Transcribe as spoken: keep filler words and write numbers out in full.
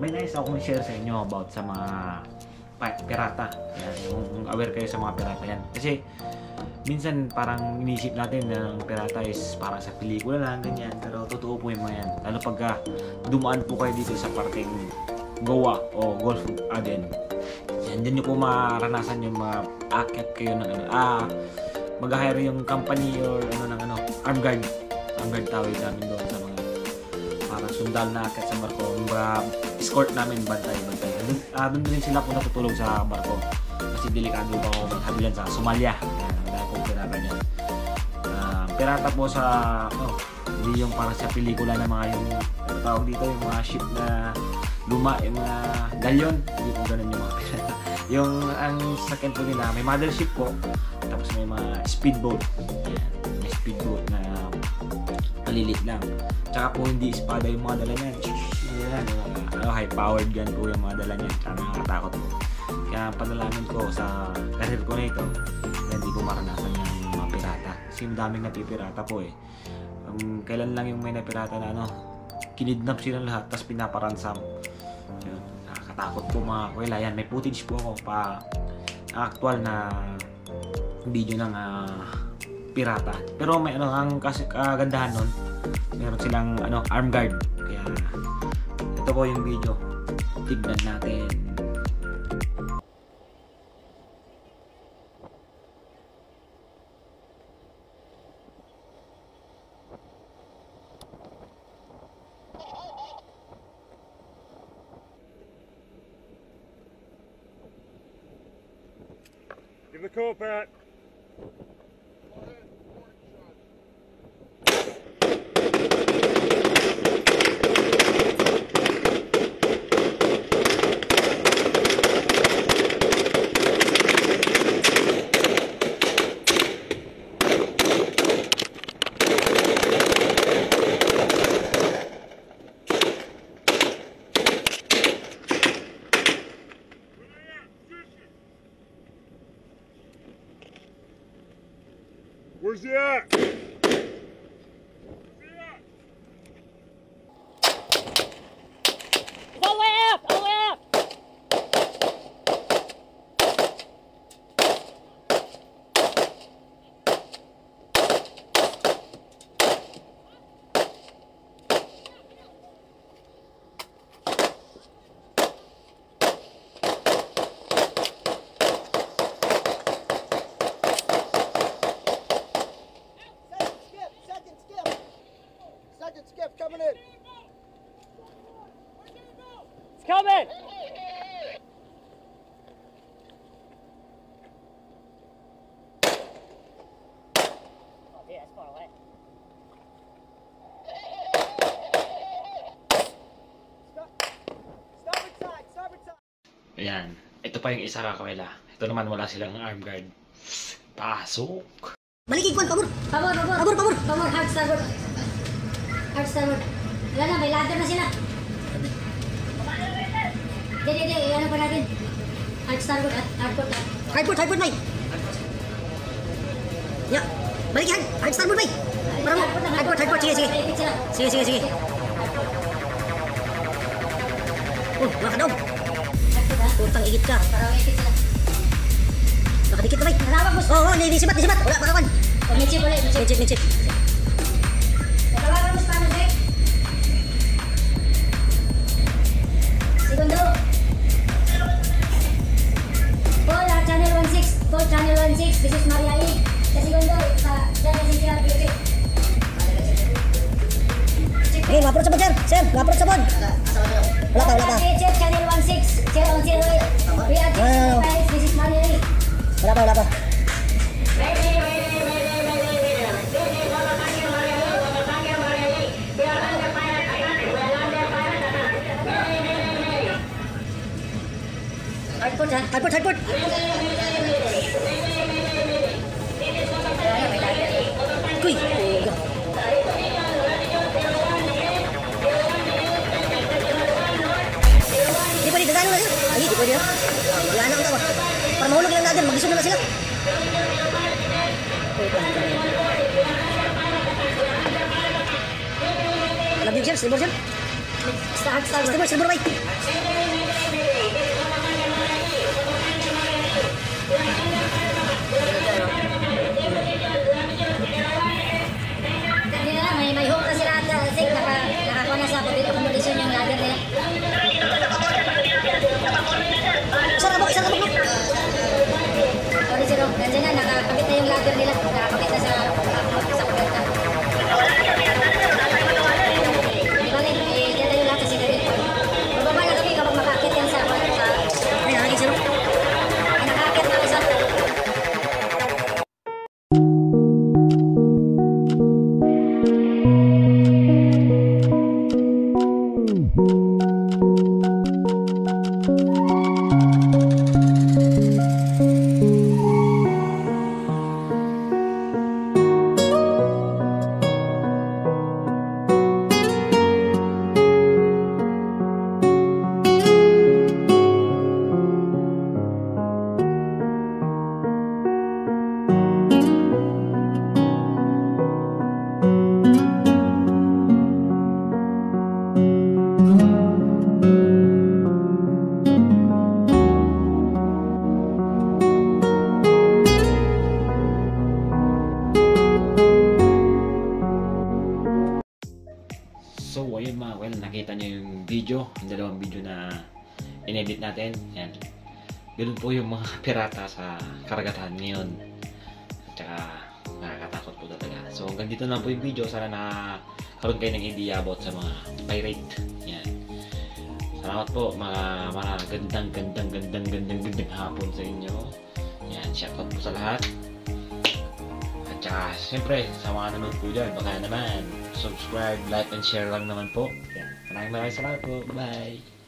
may nais akong share sa inyo about sa mga pirata. Yan, kung aware kayo sa mga pirata yan. Kasi minsan parang inisip natin na ang pirata is parang sa pelikula lang, ganyan. Pero totoo po yung mga yan. Lalo pagka dumaan po kayo dito sa parteng Goa o Gulf of Aden. Yan, dyan nyo po maranasan yung mga akyat kayo ng ano. Ah, mag-hire yung company or ano ng ano, armed guard. Armed guard tawag namin doon sa mga parang sundal na akyat sa barko. Mga escort namin, bantay-bantay. Doon, ah, doon din sila po natutulog sa barko. Kasi delikado ba ako maghabilan sa Somalia. Yan, dahil po pirata niya. Uh, pirata po sa, oh, hindi yung parang sa pelikula na mga yung, ano tawag dito, yung mga ship na luma, yung mga galyon. Hindi po ganun yung mga pirata. Yung, ang sakyan po nila, may mothership po. Tapos may mga speedboat. Yan, may speedboat na malilit lang. Tsaka po hindi espada yung mga dala niyan. Yan, uh, high-powered gun po yung mga dala niyan. Tsaka nakakatakot po. Kaya padalamin ko sa karir ko na ito na hindi ko maranasan yung mga pirata. Kasi daming napipirata po eh. Um, kailan lang yung may napirata na ano, kinidnap silang lahat tapos pinaparansam. Yun, nakakatakot po mga kuwela. Yan, may footage po ako pa actual na video ng uh, pirata. Pero may ano, ang kagandahan nun, meron silang ano, arm guard. Kaya ito po yung video. Tignan natin. Give the call, Pat. Where's he at? All the way up! All the way up! Skip coming in. It's coming! Oh, dude, that's far away. Stop. Starboard side. Starboard side. Ayan, ito pa yung isa kakawela. Ito naman wala silang arm guard. Pasok! Maligig ko, pabor! Pabor, pabor! Pabor, pabor! Pabor, hard starboard! Hard starboard! Wala na, may ladder na sila! Hindi, hindi, hindi, ano pa natin? Hard starboard at hardport at... Hardport, hardport, May! Ya, balik hard! Hard starboard, May! Para mo! Hardport, hardport, sige, sige! Malipit sila! Sige, sige, sige! Oh, wala ka daw! Hardport ha? Putang igit ka! Para malipit sila! Nakadikit na, May! Narawag mo! Oo, oh, nisibat, nisibat! Wala, makawan! Oh, midship ulit, midship! Midship, midship! Narawag mo sa paano, Zek? Segundo! Paul, uh, channel one six! Paul, channel one six! This is Maria E. Sa segundo, sa channel six lang, Philippine! Eh, wapurot sa bod, sir! Sir, wapurot sa bod! Wala pa, wala pa! Check channel one six! Check on zero eight! We are Ah. checking this is Maria E. Wala pa, wala pa! Hardport ha? Hardport, hardport! Kuy! Puga! Di pwede, gagano na sila! Ay, di pwede na! Wala na ang tawa! Para mahulog lang natin, mag-isog na sila! Labig sir, stable sir! Start, start. Start, start, start. Hindi na lang, may, may hook na sila at uh, Sig, naka, nakakuha na sa accommodation yung ladder nila. Isang rabok, isang rabok. Sorry, Siro. Nandiyan na, nakakabit na yung ladder nila. Nakakabit na sa sa kubeta. Di ba, Ling? Eh, dyan tayo lahat kasi gabi. Bababa na kami kapag makakit yan sa... sa Ay, nakakit sila. ay, nakakit na isa. So, ayun mga well, nakita nyo yung video, yung dalawang video na in-edit natin. Yan. Ganun po yung mga pirata sa karagatan ngayon. At saka, nakakatakot po talaga. So, hanggang dito lang po yung video. Sana nakakaroon kayo ng idea about sa mga pirate. Yan. Salamat po, mga, mga gandang, gandang, gandang, gandang, gandang hapon sa inyo. Yan, shoutout po sa lahat. At saka, siyempre, sa mga naman po dyan, baka naman, subscribe, like, and share lang naman po. Yan. Maraming maraming salamat po. Bye!